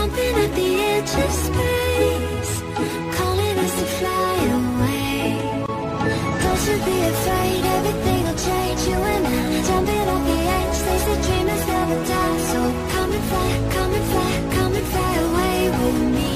Something at the edge of space, calling us to fly away. Don't you be afraid, everything will change. You and I, jumping off the edge. They say dreamers never die. So come and fly, come and fly, come and fly away with me.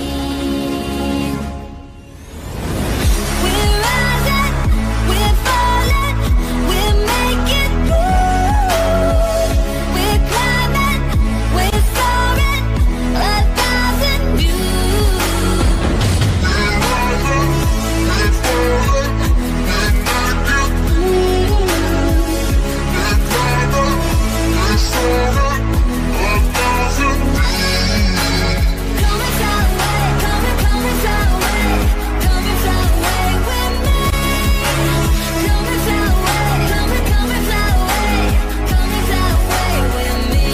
We're rising, we're falling, we're making moves. We're climbing, we're soaring, 1,000 views. We're rising, we're falling, we're making moves. We're climbing, we're soaring, 1,000 views. Come and fly away, come and fly away, come and fly away with me. Come and fly away, come and fly away, come and fly away with me.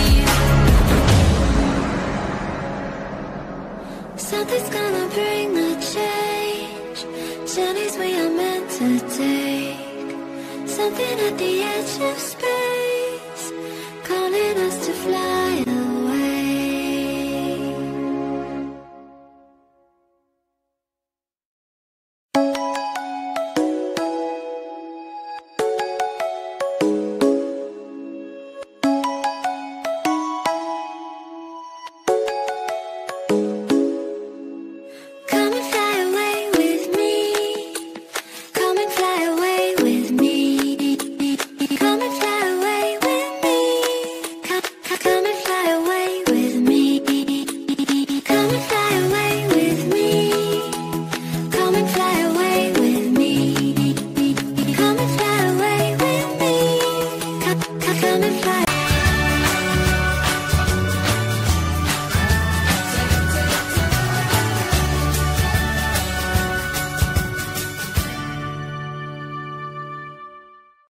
Something's gonna bring the change, journeys we are meant to take. Something at the edge of space, calling us to fly